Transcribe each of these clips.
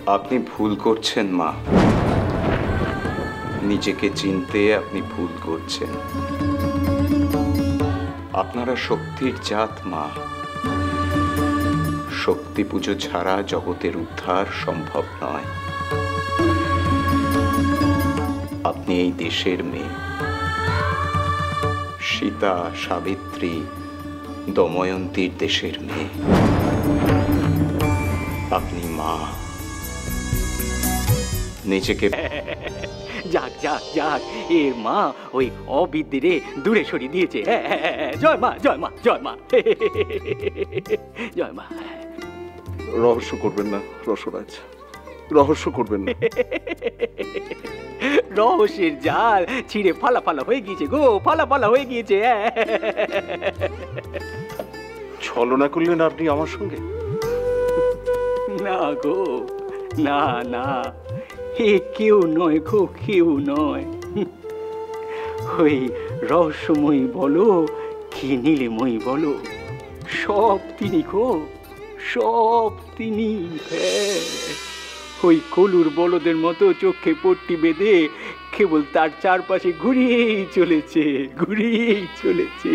আপনি ভুল করছেন মা, নিজেকে চিনতে আপনি ভুল করছেন। আপনারা শক্তির জাত মা, শক্তি পুজো ছাড়া জগতের উদ্ধার সম্ভব নয়। আপনি এই দেশের মেয়ে, সীতা, সাবিত্রী, দময়ন্তীর দেশের মেয়ে। আপনি মা, নিজেকে যাক যাক যাক, এর মা ওই অবিদ্যে দূরে সরিয়ে দিয়েছে। জয় মা, জয় মা, জয় মা, জয় মা। রহস্য করবেন না রসরাজ, রহস্য করবেন না। রহস্যের জাল ছিঁড়ে ফালা ফালা হয়ে গিয়েছে গো, ফালা ফালা হয়ে গিয়েছে। ছলনা করলেন আপনি আমার সঙ্গে? না গো, না না, এ কেউ নয় গো, কেউ নয়। ওই রহস্যময়ী বলো কি নীলিময়ী বলো, সব তিনি গো, সব তিনি। ওই কলুর বলদের মতো চোখে পট্টি বেঁধে কেবল তার চারপাশে ঘুরিয়েই চলেছে, ঘুরিয়েই চলেছে।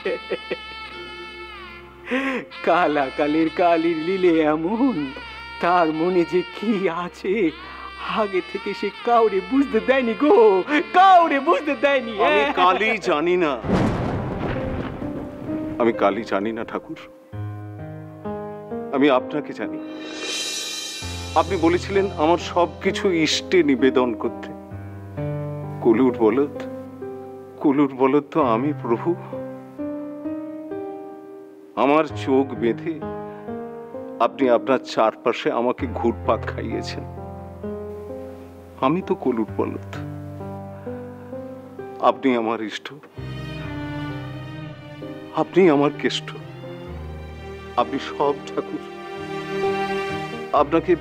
কালা কালের কালির লীলে এমন, তার মনে যে কি আছে আগে থেকে সে কাউরে বুঝতে দেয়নি গো, কাউরে বুঝতে দেয়নি। আমি কালি জানি না, আমি কালি জানি না ঠাকুর, আমি আপনাকে জানি। আপনি বলেছিলেন আমার সবকিছু ইষ্টে নিবেদন করতে। কলুর বলদ, কলুর বলদ তো আমি প্রভু। আমার চোখ বেঁধে আপনি আপনার চারপাশে আমাকে ঘুরপাক খাইয়েছেন। আমি তো কলুর বলদ, আপনি আমার ইষ্ট, আপনি আমার কেষ্ট, আপনি সব ঠাকুর। আপনাকে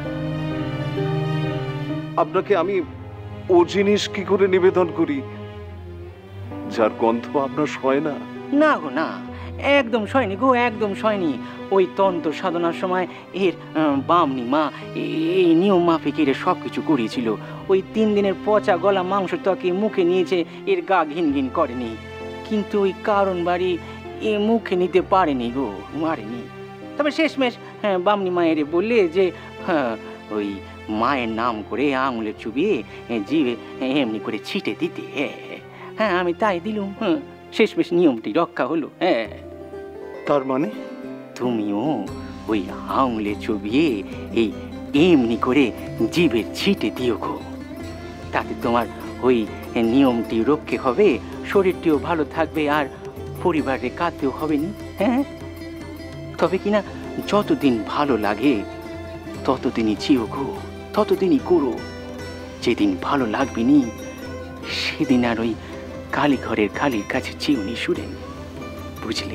আপনাকে আমি ও জিনিস কি করে নিবেদন করি যার গন্ধ আপনার সয় না? না গো না, একদম সয়নি গো, একদম সয়নি। ওই তন্ত্র সাধনার সময় এর বামনি মা এই নিয়ম মাফিক এর সব কিছু করিয়েছিল। ওই 3 দিনের পচা গলা মাংস ত্বকে মুখে নিয়েছে, এর গা ঘিন ঘিন করেনি। কিন্তু ওই কারণ বাড়ি এ মুখে নিতে পারেনি গো, মারেনি। তবে শেষমেশ বামনি মায়ের বললে যে ওই মায়ের নাম করে আঙুলে চুবিয়ে জিভে এমনি করে ছিটে দিতে। হ্যাঁ, আমি তাই দিলুম। শেষমেশ নিয়মটি রক্ষা হলো। হ্যাঁ, তার মানে তুমিও ওই আঙুলে চুবিয়ে এই এমনি করে জিভের ছিটে দিও গো, তাতে তোমার ওই নিয়মটি রক্ষে হবে, শরীরটিও ভালো থাকবে, আর পরিবারে কাঁদতেও হবে নি। হ্যাঁ, তবে কিনা যতদিন ভালো লাগে ততদিনই চিও গো, ততদিনই করো। যেদিন ভালো লাগবে নি সেদিন আর ওই কালী ঘরের কালীর কাছে চিউনি সুরে, বুঝলে?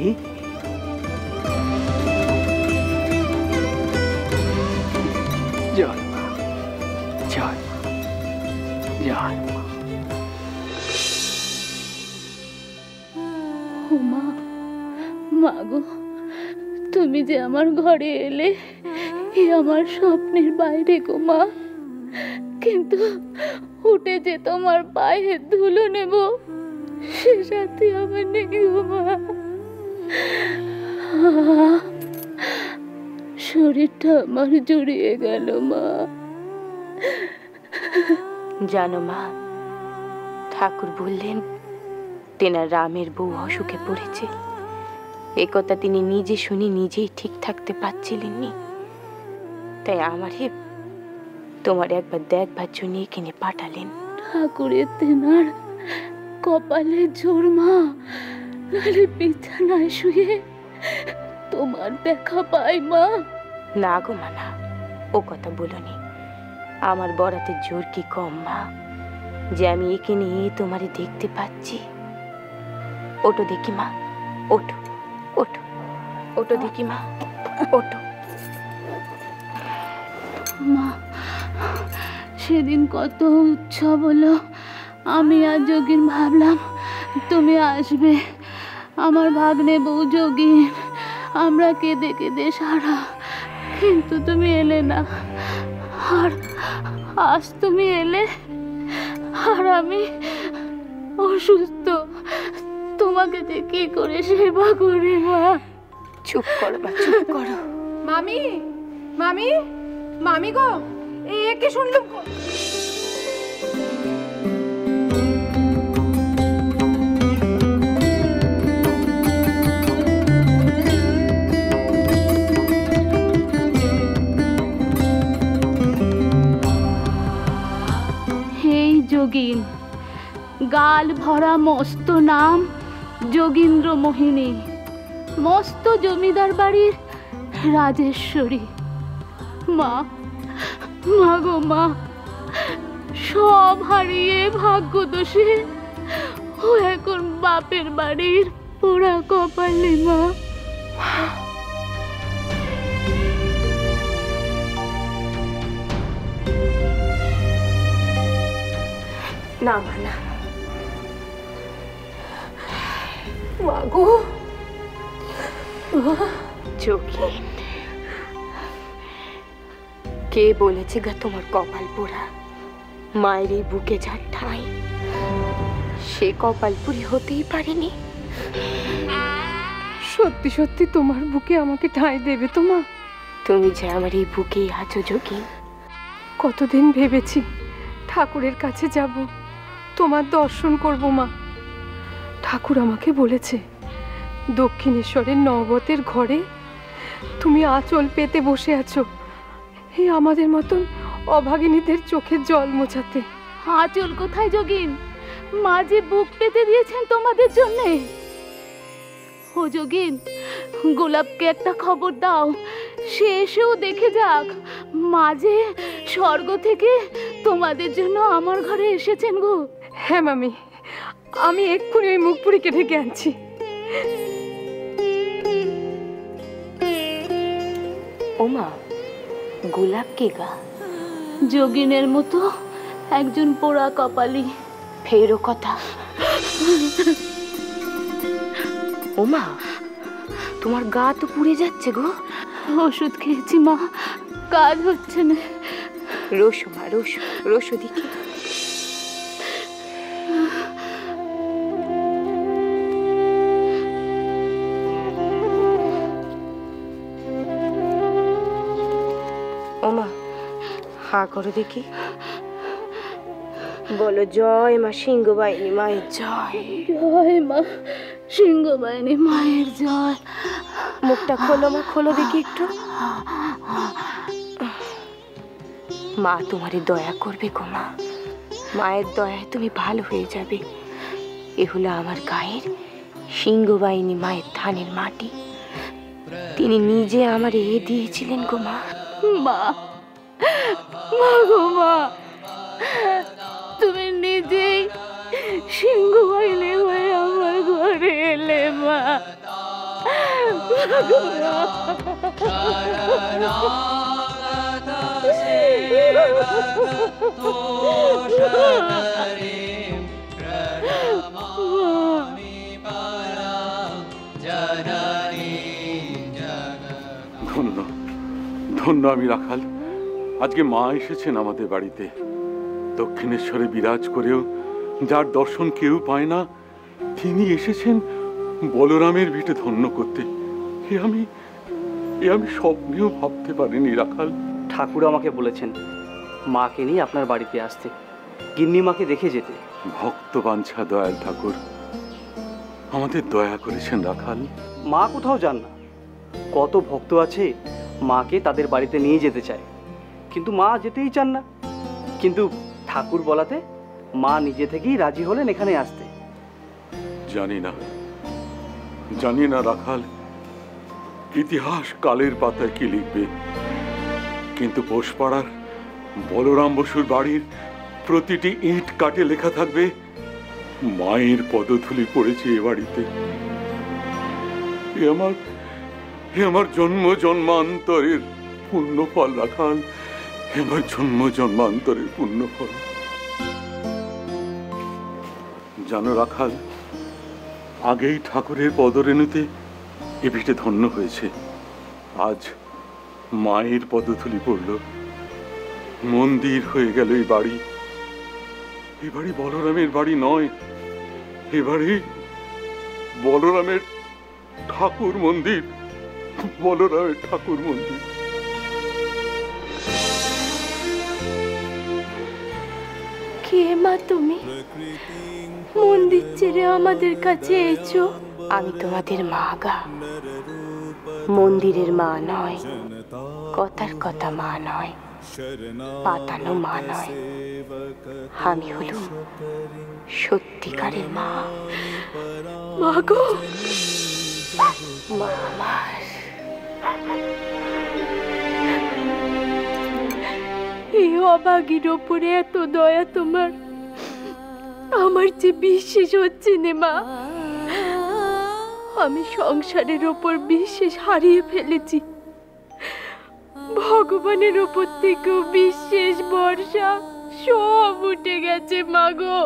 জয় মা, জয় মা, জয় মা। ও মা, মা গো, তুমি যে আমার ঘরে এলে এ আমার স্বপ্নের বাইরে গো মা। কিন্তু উঠে যে তোমার পায়ে ধুলো নেব সে সাথে আমার নেই গো মা। শরীরটা আমার জড়িয়ে গেল মা। জানো মা, ঠাকুর বললেন তেনার রামের বউ অসুখে পড়েছে। এ কথা তিনি নিজে শুনে নিজেই ঠিক থাকতে পারছিলেননি। তাই আমারে তোমার একবার দেখবার জন্য এখানে পাঠালেন। ঠাকুরের তেনার কপালে জোর মা, নাহলে বিছানায় শুয়ে তোমার দেখা পাই মা। না গো মা, না, ও কথা বলনি। আমার বরাতের জোর কি কম মা, যে আমি এখানে তোমারে দেখতে পাচ্ছি? ওটো দেখি মা, ওটো ওটো ওটো দেখি মা, ওটো। মা, সেদিন কত উৎসব হলো, আমি আর যোগিন ভাবলাম তুমি আসবে। আমার ভাগ্নে বউ যোগিন, আমরা কেঁদে কেঁদে সারা, কিন্তু তুমি এলে না। আর আজ তুমি এলে, আর আমি অসুস্থ, তোমাকে যে কি করে সেবা করি মা। চুপ করো মা, চুপ করো। মামি, মামি, মামি গো, একে শুনলুম। যোগিন, গাল ভরা মস্ত নাম যোগীন্দ্র মোহিনী, মস্ত জমিদার বাড়ির রাজেশ্বরী। মা, মা গো মা, সব হারিয়ে ভাগ্যদোষে ও এখন বাপের বাড়ির পোড়া কপালে মা। না মা, না মাগো। যোগীন, কে বলেছে গা তোমার কপাল পোড়া? মায়ের এই বুকে যার ঠাঁই, সে কপালপুরি হতেই পারেনি। সত্যি সত্যি তোমার বুকে আমাকে ঠাঁই দেবে তো মা? তুমি যে আমার এই বুকেই আছো যোগীন। কতদিন ভেবেছি ঠাকুরের কাছে যাব, তোমার দর্শন করব মা। ঠাকুর আমাকে বলেছে দক্ষিণেশ্বরের নবতের ঘরে তুমি আঁচল পেতে বসে আছো, এই আমাদের মতন অভাগিনীদের চোখের জল মোছাতে। আঁচল কোথায় যোগীন? মা যে বুক পেতে দিয়েছেন তোমাদের জন্যে। ও যোগীন, গোলাপকে একটা খবর দাও, সে এসেও দেখে যাক মা যে স্বর্গ থেকে তোমাদের জন্য আমার ঘরে এসেছেন গো। হ্যাঁ মামি, আমি এক্ষুনি ওই মুখপুরীকে ঢেকে আনছি। ওমা, গোলাপ কে গা? যোগিনের মতো একজন পোড়া কপালি। ফেরো কথা। ওমা, তোমার গা তো পুড়ে যাচ্ছে গো। ওষুধ খেয়েছি মা, কাজ হচ্ছে না। রোসো মা, রোসো, রোসো দেখি। ওমা, হা করো দেখি। বলো জয় মা সিংহবাহিনী মায়ের জয়। জয় মা সিংহবাহিনী মায়ের জয়। মুখটা খোলো মা, খোলো দেখি একটু। মা তোমারে দয়া করবে গো মা, মায়ের দয়ায় তুমি ভালো হয়ে যাবে। এ হলো আমার গায়ের সিংহবাহিনী মায়ের ধানের মাটি, তিনি নিজে আমার এ দিয়েছিলেন গো মা। মা, মা গো মা, তুমি নিজেই সিংহবাহিনী হয়ে আমার ঘরে এলে মা। ধন্য ধন্য আমি রাখাল, আজকে মা এসেছেন আমাদের বাড়িতে। দক্ষিণেশ্বরে বিরাজ করেও যার দর্শন কেউ পায় না, তিনি এসেছেন বলরামের ভিটে ধন্য করতে। এ আমি স্বপ্নেও ভাবতে পারিনি রাখাল। ঠাকুর আমাকে বলেছেন মাকে নিয়ে আপনার বাড়িতে আসতে, গিন্নিমাকে দেখে যেতে। ভক্ত বাঞ্ছা দয়াল ঠাকুর আমাদের দয়া করেছেন রাখাল। মা কোথাও যান না, কত ভক্ত আছে মাকে তাদের বাড়িতে নিয়ে যেতে চায়, কিন্তু মা যেতেই চান না। কিন্তু ঠাকুর বলাতে মা নিজে থেকেই রাজি হলেন এখানে আসতে। জানি না রাখাল, ইতিহাস কালের পাতায় কি লিখবে, কিন্তু পোষপাড়ার বলরাম বসুর বাড়ির প্রতিটি ইট কাটে লেখা থাকবে মায়ের পদধূলি পড়েছে এ বাড়িতে। এ আমার জন্ম জন্মান্তরের পুণ্যফল রাখাল, আমার জন্ম জন্মান্তরের পুণ্যফল। জানো রাখাল, আগেই ঠাকুরের পদরেণুতে এ ভিটে ধন্য হয়েছে, আজ মায়ের পদধূলি পড়ল। মন্দির হয়ে গেল এই বাড়ি। এ বাড়ি বলরামের বাড়ি নয়, এ বাড়ি বলরামের ঠাকুর মন্দির, বলরামের ঠাকুর মন্দির। কে মা তুমি? মন্দির ছেড়ে আমাদের কাছে এসো। আমি তোমাদের মা গা, মন্দিরের মা নয়, কথার কথা মা নয়, পাতানো মা নয়। আমি হলো সত্যিকারের মা। মা গো, মা আমার। এই অভাগীর ওপরে এত দয়া তোমার, আমার যে বিশ্বাস হচ্ছে না মা। আমি সংসারের ওপর বিশ্বাস হারিয়ে ফেলেছি, ভগবানের ওপর থেকেও বিশ্বাস ভরসা সব উঠে গেছে মা গো।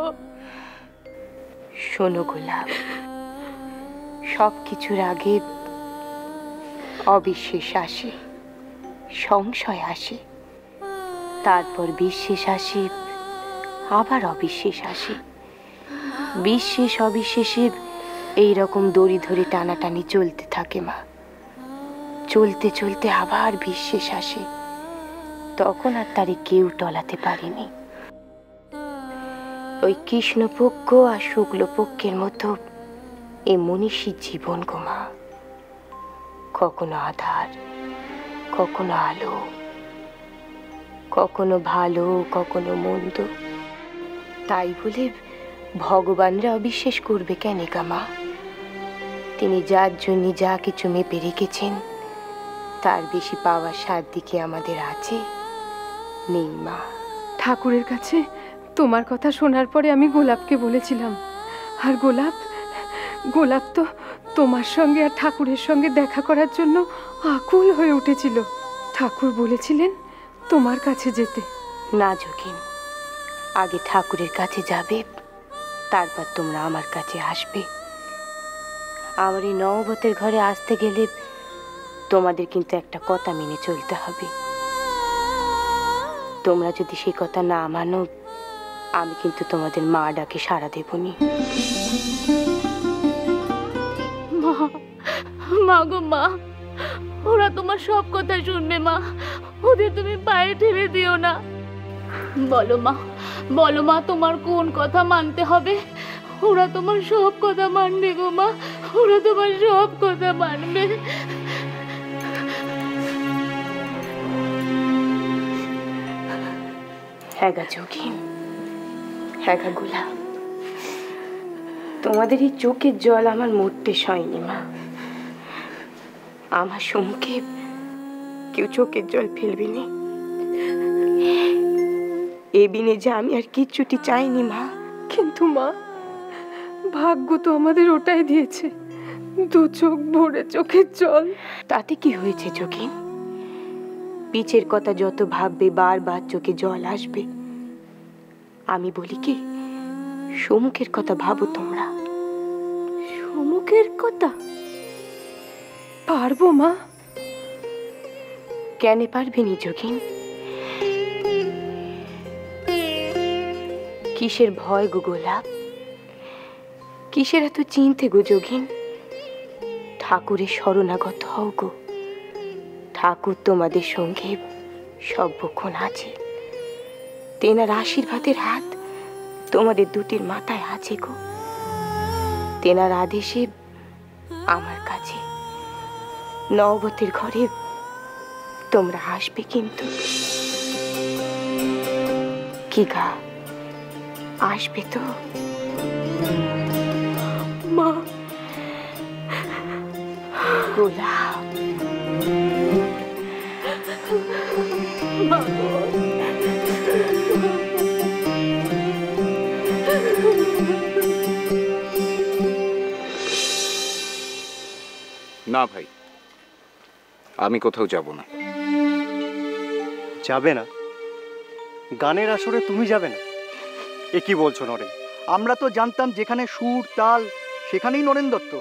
শোনো গোলাপ, সব কিছুর আগে অবিশ্বাস আসে, সংশয় আসে, তারপর বিশ্বাস আসে, আবার অবিশ্বাস আসে। বিশ্বাস অবিশ্বাসে এইরকম দড়ি ধরে টানাটানি চলতে থাকে মা। চলতে চলতে আবার বিশ্বাস আসে, তখন আর তারে কেউ টলাতে পারেনি। ওই কৃষ্ণপক্ষ আর শুক্লপক্ষের মতো এ মনীষীর জীবন গো মা। কখনো আধার, কখনো আলো, কখনো ভালো, কখনো মন্দ। তাই বলে ভগবানরা অবিশ্বাস করবে কেন গা মা? তিনি যার জন্য যা কিছু মেপে রেখেছেন, তার বেশি পাওয়ার সাধ্য কি আমাদের আছে? নেই মা। ঠাকুরের কাছে তোমার কথা শোনার পরে আমি গোলাপকে বলেছিলাম, আর গোলাপ তো তোমার সঙ্গে আর ঠাকুরের সঙ্গে দেখা করার জন্য আকুল হয়ে উঠেছিল। ঠাকুর বলেছিলেন তোমার কাছে যেতে। না যোগিন, আগে ঠাকুরের কাছে যাবে, তারপর তোমরা আমার কাছে আসবে। আমার এই নববতের ঘরে আসতে গেলে তোমাদের কিন্তু একটা কথা মেনে চলতে হবে। তোমরা যদি সেই কথা না মানো, আমি কিন্তু তোমাদের মা ডাকে সাড়া দেবনি। মা গো মা, ওরা তোমার সব কথা শুনবে মা, ওদের তুমি পায়ে ঠেলে দিও না। বলো মা, বলো মা, তোমার কোন কথা মানতে হবে? ওরা তোমার সব কথা মানবে গো মা, ওরা তোমার সব কথা মানবে। হ্যাঁ গা যোগিন, হ্যাঁ গা গোলাপ, তোমাদের এই চোখের জল আমার মরতে সয়নি মা। আমার সম্মুখে কেউ চোখের জল ফেলবে না, এ বিনে যে আমি আর কিচ্ছুটি চাইনি মা। কিন্তু মা, ভাগ্য তো আমাদের ওটাই দিয়েছে, দু চোখ ভরে চোখের জল। তাতে কি হয়েছে যোগিন? পিছের কথা যত ভাববে বারবার চোখে জল আসবে। আমি বলি কি, সম্মুখের কথা ভাবো তোমরা। সম্মুখের কথা? পারবো মা। কেন পারবে নি যোগিন? কিসের ভয় গো গোলাপ? কিসের এত চিন্তে গো যোগিন? ঠাকুরের শরণাগত হও গো। ঠাকুর তোমাদের সঙ্গে সর্বক্ষণ আছে, তেনার আশীর্বাদের হাত তোমাদের দুটির মাথায় আছে গো। তেনার আদেশে আমার কাছে নববতের ঘরে তোমরা আসবে কিন্তু। কি গা, আসবে তো? মা, গোলাপ, না ভাই, আমি কোথাও যাব না। যাবে না? গানের আসরে তুমি যাবে না? এ কি বলছো নরেন? আমরা তো জানতাম যেখানে সুর তাল সেখানেই নরেন দত্ত।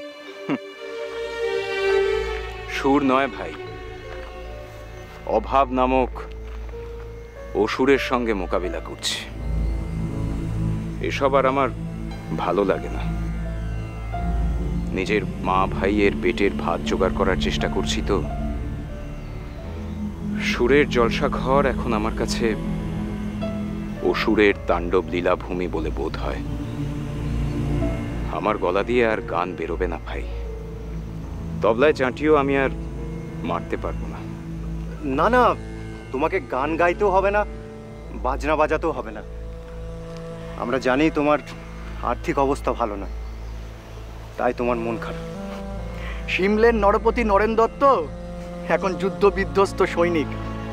সুর নয় ভাই, অভাব নামক অসুরের সঙ্গে মোকাবিলা করছি। এসব আর আমার ভালো লাগে না। নিজের মা ভাইয়ের পেটের ভাত জোগাড় করার চেষ্টা করছি তো। সুরের জলসা ঘর এখন আমার কাছে অসুরের তাণ্ডব লীলাভূমি বলে বোধ হয়। আমার গলা দিয়ে আর গান বেরোবে না ভাই। তবলায় চাটিও আমি আর মারতে পারবো না। না না, তোমাকে গান গাইতেও হবে না, বাজনা বাজাতেও হবে না। আমরা জানি তোমার আর্থিক অবস্থা ভালো না, তাই তোমার মন খারাপ। সিমলের নরপতি নরেন দত্ত এখন যুদ্ধ বিধ্বস্ত সৈনিক।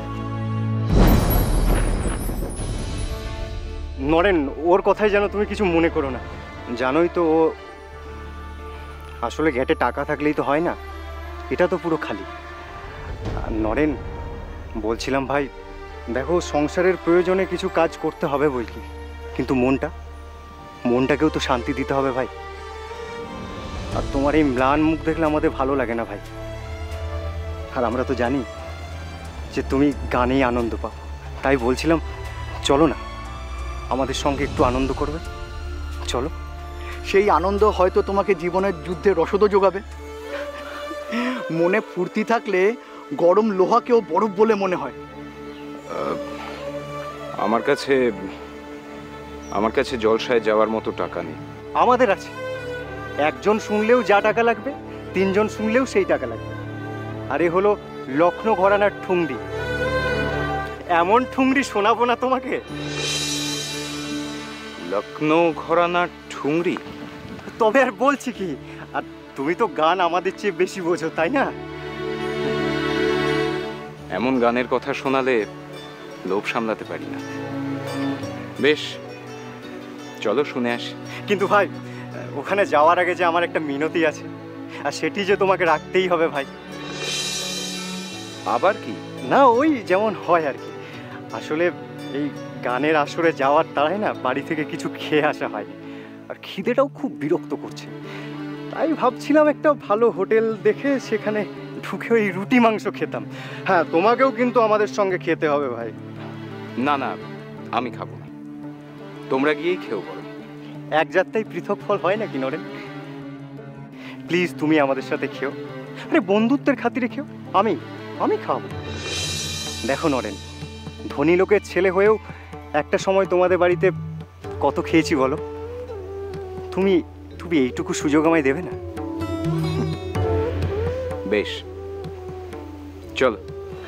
নরেন, ওর কথাই যেন তুমি কিছু মনে করো না। জানোই তো ও আসলে ঘেটে টাকা থাকলেই তো হয় না, এটা তো পুরো খালি। আর নরেন, বলছিলাম ভাই, দেখো সংসারের প্রয়োজনে কিছু কাজ করতে হবে বলছি, কিন্তু মনটাকেও তো শান্তি দিতে হবে ভাই। আর তোমার এই ম্লান মুখ দেখলে আমাদের ভালো লাগে না ভাই। আর আমরা তো জানি যে তুমি গানেই আনন্দ পাও, তাই বলছিলাম চলো না, আমাদের সঙ্গে একটু আনন্দ করবে, চলো। সেই আনন্দ হয়তো তোমাকে জীবনের যুদ্ধে রসদও যোগাবে। মনে ফুর্তি থাকলে গরম লোহাকেও বরফ বলে মনে হয়। আমার কাছে জলসায় যাওয়ার মতো টাকা নেই। আমাদের আছে। একজন শুনলেও যা টাকা লাগবে, তিনজন শুনলেও সেই টাকা লাগবে। আর এ হলো লক্ষ্ণৌ ঘরানার ঠুংরি। এমন ঠুংরি শোনাবো না তোমাকে। লক্ষ্ণৌ ঘরানার ঠুংরি? তবে আর বলছি কি, আর তুমি তো গান আমাদের চেয়ে বেশি বোঝো, তাই না? এমন গানের কথা শোনালে লোভ সামলাতে পারি না। বেশ, চলো শুনে আসি। কিন্তু ভাই, ওখানে যাওয়ার আগে যে আমার একটা মিনতি আছে, আর সেটি যে তোমাকে রাখতেই হবে ভাই। আবার কি? না, ওই যেমন হয় আর কি। আসলে এই গানের আসরে যাওয়ার তারাই না বাড়ি থেকে কিছু খেয়ে আসা হয়, আর খিদেটাও খুব বিরক্ত করছে। তাই ভাবছিলাম একটা ভালো হোটেল দেখে সেখানে ঢুকে ওই রুটি মাংস খেতাম। হ্যাঁ, তোমাকেও কিন্তু আমাদের সঙ্গে খেতে হবে ভাই। না না, আমি খাবো না, তোমরা গিয়েই খেও বলো। এক যাত্রায় পৃথক ফল হয় নাকি নরেন? প্লিজ তুমি আমাদের সাথে খেও। আরে বন্ধুত্বের খাতিরে খেও। আমি খাওয়াবো। দেখো নরেন, ধনী লোকের ছেলে হয়েও একটা সময় তোমাদের বাড়িতে কত খেয়েছি বলো। তুমি এইটুকু সুযোগ আমায় দেবে না? বেশ, চলো।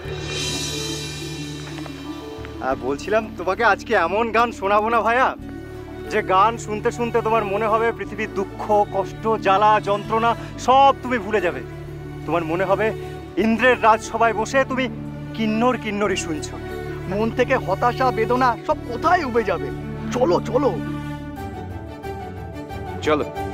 আর বলছিলাম তোমাকে আজকে এমন গান শোনাবো না ভাইয়া, যে গান শুনতে শুনতে তোমার মনে হবে পৃথিবীর দুঃখ, কষ্ট, জ্বালা, যন্ত্রণা সব তুমি ভুলে যাবে। তোমার মনে হবে ইন্দ্রের রাজসভায় বসে তুমি কিন্নরি শুনছো। মন থেকে হতাশা, বেদনা সব কোথায় উবে যাবে। চলো চলো চলো।